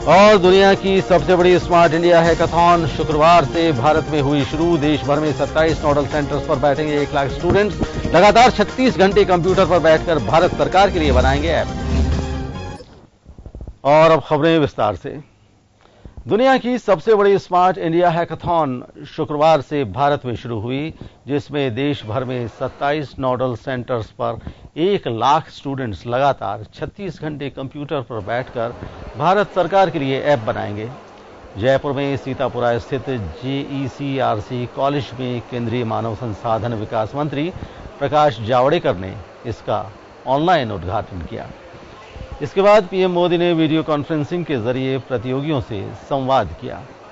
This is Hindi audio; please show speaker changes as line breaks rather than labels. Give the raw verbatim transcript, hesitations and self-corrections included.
और दुनिया की सबसे बड़ी स्मार्ट इंडिया हैकाथॉन शुक्रवार से भारत में हुई शुरू। देश भर में सत्ताईस नोडल सेंटर्स पर बैठेंगे एक लाख स्टूडेंट्स। लगातार छत्तीस घंटे कंप्यूटर पर बैठकर भारत सरकार के लिए बनाएंगे ऐप। और अब खबरें विस्तार से। दुनिया की सबसे बड़ी स्मार्ट इंडिया हैकाथॉन शुक्रवार से भारत में शुरू हुई, जिसमें देश भर में सत्ताईस नोडल सेंटर्स पर एक लाख स्टूडेंट्स लगातार छत्तीस घंटे कंप्यूटर पर बैठकर भारत सरकार के लिए ऐप बनाएंगे। जयपुर में सीतापुरा स्थित जेईसीआरसी कॉलेज में केंद्रीय मानव संसाधन विकास मंत्री प्रकाश जावड़ेकर ने इसका ऑनलाइन उद्घाटन किया। इसके बाद पीएम मोदी ने वीडियो कॉन्फ्रेंसिंग के जरिए प्रतियोगियों से संवाद किया।